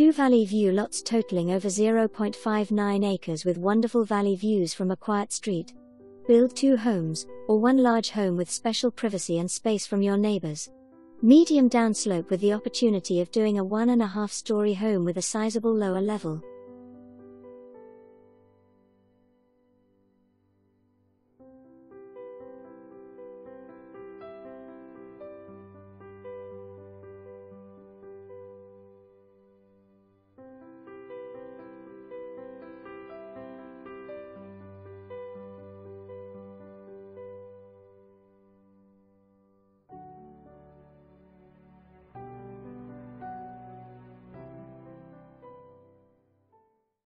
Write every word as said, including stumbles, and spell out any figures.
Two valley view lots totaling over zero point five nine acres with wonderful valley views from a quiet street. Build two homes, or one large home with special privacy and space from your neighbors. Medium downslope with the opportunity of doing a one and a half story home with a sizable lower level.